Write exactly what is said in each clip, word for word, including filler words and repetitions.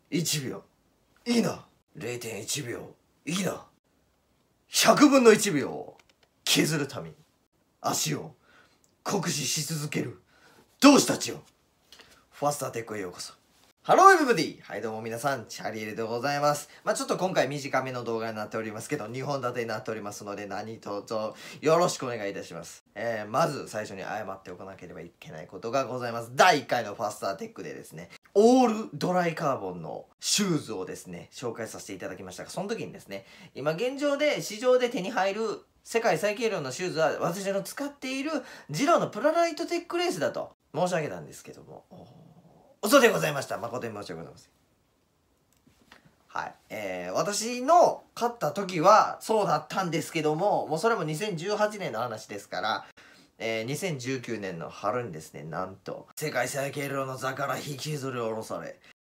いちびょういいな。 れいてんいち 秒いいな。ひゃくぶんのいちびょうを削るために足を酷使し続ける同志たちよ、ファスターテックへようこそ。ハローエブリバディ、はいどうも皆さん、チャリエルでございます。まあちょっと今回短めの動画になっておりますけど、にほん立てになっておりますので、何卒よろしくお願いいたします。えー、まず最初に謝っておかなければいけないことがございます。だいいっかいのファスターテックでですね、オールドライカーボンのシューズをですね、紹介させていただきましたが、その時にですね、今現状で市場で手に入る世界最軽量のシューズは私の使っているジローのプラライトテックレースだと申し上げたんですけども、嘘でございました。誠に申し訳ございません。はい。えー、私の買った時はそうだったんですけども、もうそれもにせんじゅうはちねんの話ですから、えー、にせんじゅうきゅうねんの春にですね、なんと、世界最軽量の座から引きずり下ろされ、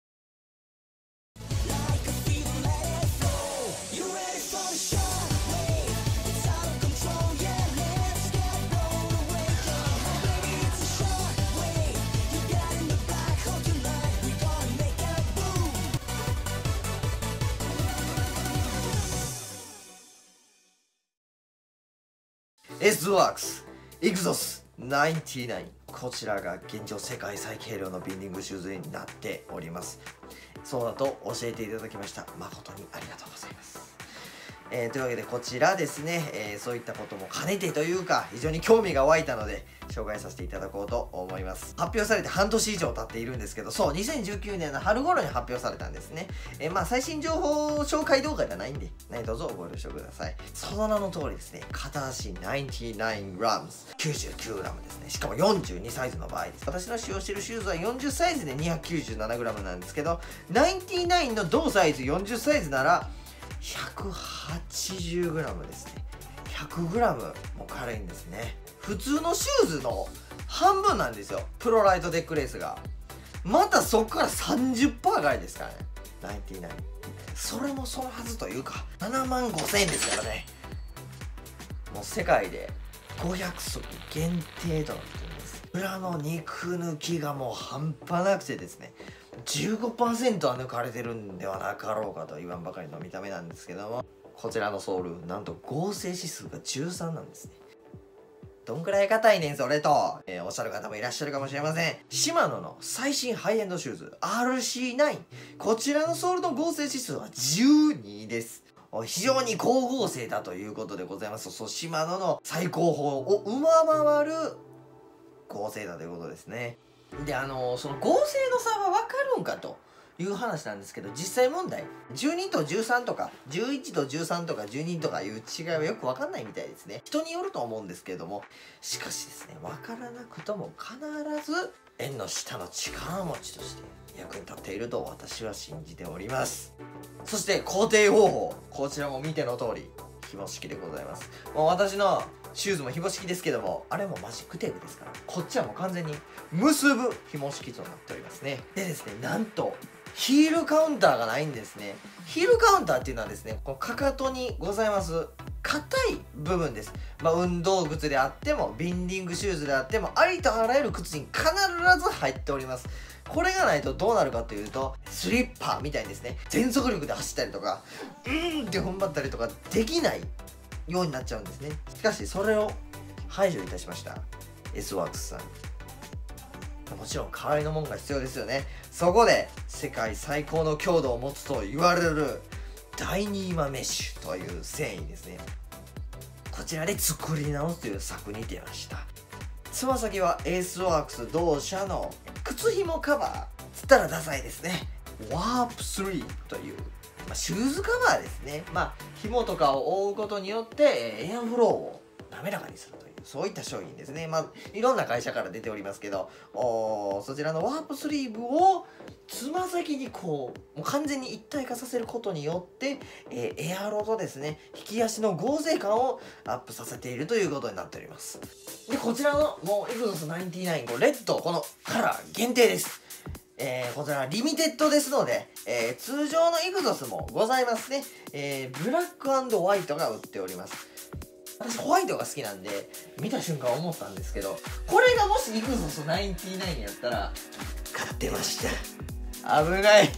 エスワークスイグゾスきゅうじゅうきゅう、こちらが現状世界最軽量のビンディングシューズになっております。そうだと教えていただきました。誠にありがとうございます。えー、というわけでこちらですね、えー、そういったことも兼ねてというか非常に興味が湧いたので紹介させていただこうと思います。発表されて半年以上経っているんですけど、そうにせんじゅうきゅうねんの春頃に発表されたんですね。えー、まあ最新情報紹介動画じゃないんで何卒ご了承ください。その名の通りですね、片足 きゅうじゅうきゅうグラム きゅうじゅうきゅうグラムですね。しかもよんじゅうにサイズの場合です。私の使用しているシューズはよんじゅうサイズで にひゃくきゅうじゅうななグラム なんですけど、きゅうじゅうきゅうの同サイズよんじゅうサイズならひゃくはちじゅうグラム ですね。ひゃくグラム も軽いんですね。普通のシューズの半分なんですよ、プロライトテックレースが。またそこから さんじゅっパーセント ぐらいですからね、きゅうじゅうきゅう。それもそのはずというかななまんごせんえんですからね。もう世界でごひゃくそく限定となっています。裏の肉抜きがもう半端なくてですね、じゅうごパーセント は抜かれてるんではなかろうかと言わんばかりの見た目なんですけども、こちらのソールなんと合成指数がじゅうさんなんですね。どんくらい硬いねんそれと、えー、おっしゃる方もいらっしゃるかもしれません。シマノの最新ハイエンドシューズ アールシーナイン、 こちらのソールの合成指数はじゅうにです。非常に高合成だということでございます。そう、シマノの最高峰を上回る合成だということですね。で、あのー、その合成の差は分かるんかという話なんですけど、実際問題じゅうにとじゅうさんとかじゅういちとじゅうさんとかじゅうにとかいう違いはよく分かんないみたいですね。人によると思うんですけれども、しかしですね、分からなくとも必ず縁の下の力持ちとして役に立っていると私は信じております。そして工程方法、こちらも見ての通り紐式でございます。もう私のシューズも紐式ですけども、あれもマジックテープですから、こっちはもう完全に結ぶ紐式となっておりますね。でですね、なんとヒールカウンターがないんですね。ヒールカウンターっていうのはですね、このかかとにございます硬い部分です。まあ運動靴であってもビンディングシューズであってもありとあらゆる靴に必ず入っております。これがないとどうなるかというと、スリッパーみたいにですね、全速力で走ったりとかうーんって踏ん張ったりとかできないようになっちゃうんですね。しかしそれを排除いたしました エスワークスさん。もちろん代わりのものが必要ですよね。そこで世界最高の強度を持つと言われるダイニーマメッシュという繊維ですね。こちらで作り直すという策に出ました。つま先はエースワークス同社の靴紐カバーつったらダサいですね、ワープスリーブという、まあ、シューズカバーですね。まあ紐とかを覆うことによってエアフローを滑らかにするという、そういった商品ですね。まあいろんな会社から出ておりますけど、おそちらのワープスリーブをつま先にこうもう完全に一体化させることによって、えー、エアロとですね、引き足の合成感をアップさせているということになっております。で、こちらのもうエグゾスきゅうじゅうきゅう、このレッド、このカラー限定です。えー、こちらリミテッドですので、えー、通常のイグゾスもございますね。えー、ブラック&ホワイトが売っております。私ホワイトが好きなんで見た瞬間思ったんですけど、これがもしイグゾスきゅうじゅうきゅうやったら買ってました。危ない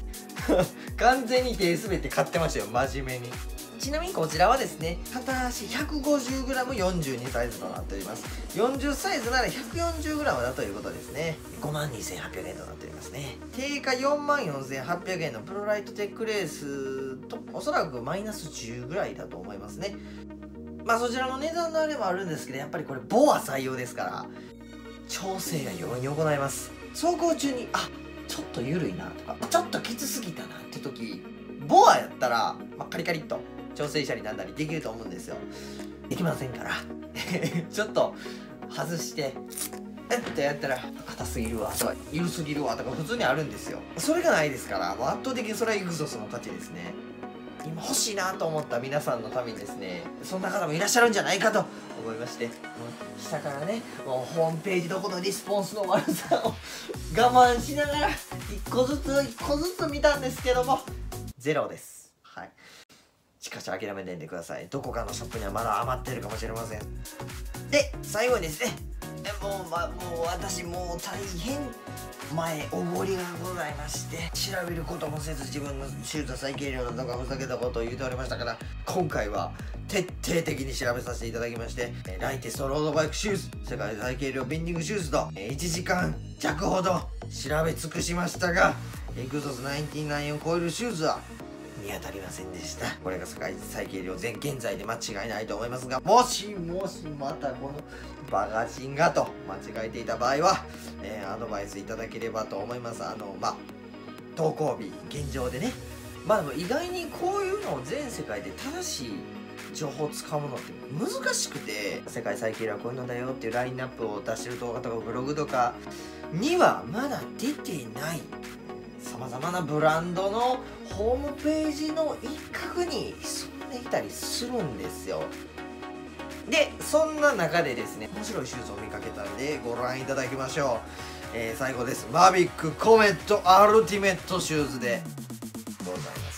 完全に手滑って買ってましたよ、真面目に。ちなみにこちらはですね、片足 ひゃくごじゅうグラムよんじゅうに サイズとなっております。よんじゅうサイズなら ひゃくよんじゅうグラム だということですね。ごまんにせんはっぴゃくえんとなっておりますね。定価よんまんよんせんはっぴゃくえんのプロライトテックレースとおそらくマイナスじゅうぐらいだと思いますね。まあそちらの値段のあれもあるんですけど、やっぱりこれボア採用ですから調整が容易に行います。走行中にあちょっと緩いなとかちょっときつすぎたなって時、ボアやったら、まあ、カリカリっと調整したりなんだりできると思うんですよ。できませんからちょっと外してえっとやったら硬すぎるわとか緩すぎるわとか普通にあるんですよ。それがないですから、もう圧倒的にそれはイグゾスの勝ちですね。今欲しいなと思った皆さんのためにですね、そんな方もいらっしゃるんじゃないかと思いまして、もう下からね、もうホームページどこのリスポンスの悪さを我慢しながら一個ずつ一個ずつ見たんですけどもゼロです。はい、しかし諦めないでください。どこかのショップにはまだ余ってるかもしれません。で最後にですね、もう、ま、もう私もう大変前おごりがございまして、調べることもせず自分のシューズ再計量だとかふざけたことを言うておりましたから、今回は徹底的に調べさせていただきまして、ライテストロードバイクシューズ世界最軽量ビンディングシューズといちじかんじゃくほど調べ尽くしましたが、エクゾスナインティナインを超えるシューズは見当たりませんでした。これが世界最軽量全現在で間違いないと思いますが、もしもしまたこのバカチンがと間違えていた場合は、えー、アドバイスいただければと思います。あのまあ投稿日現状でね、まあでも意外にこういうのを全世界で正しい情報をつかむのって難しくて、世界最軽量はこういうのだよっていうラインナップを出してる動画とかブログとかにはまだ出てないさまざまなブランドのホームページの一角に潜んでいたりするんですよ。でそんな中でですね、面白いシューズを見かけたんでご覧いただきましょう。えー、最後です。マビックコメットアルティメットシューズでございます。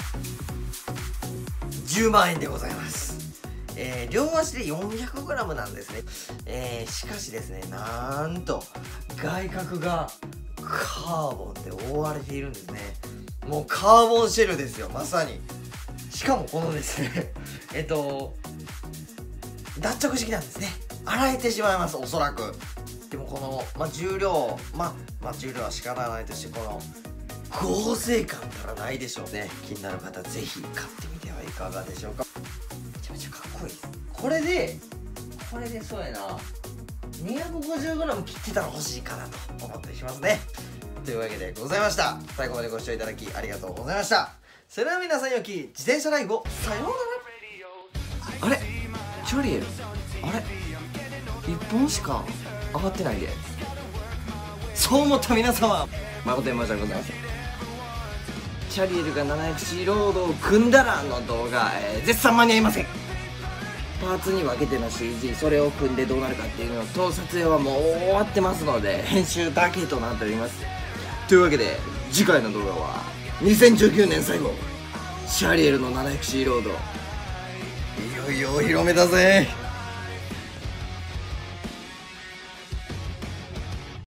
じゅうまんえんでございます。えー、両足で よんひゃくグラム なんですね。えー、しかしですね、なんと外角がカーボンで覆われているんですね。もうカーボンシェルですよ、まさに。しかもこのですねえっと脱着式なんですね。洗えてしまいます、おそらく。でもこの、まあ、重量、まあ、まあ重量は仕方ないとして、この合成感たらないでしょうね。気になる方ぜひ買ってみてはいかがでしょうか。めちゃめちゃかっこいいです。これでこれでそうやな にひゃくごじゅうグラム 切ってたら欲しいかなと思ったりしますね。というわけでございました。最後までご視聴いただきありがとうございました。それでは皆さんよき自転車ライブをさようなら。あれチャリエルあれいっぽんしか上がってないで。そう思った皆様誠に申し訳ございません。チャリエルが ななひゃくシー ロードを組んだらの動画、えー、絶賛間に合いません。パーツに分けての シージー、 それを組んでどうなるかっていうのと撮影はもう終わってますので、編集だけとなっております。というわけで次回の動画はにせんじゅうきゅうねん最後、シャリエルの ななひゃくシー ロード、いよいよお披露目だぜ。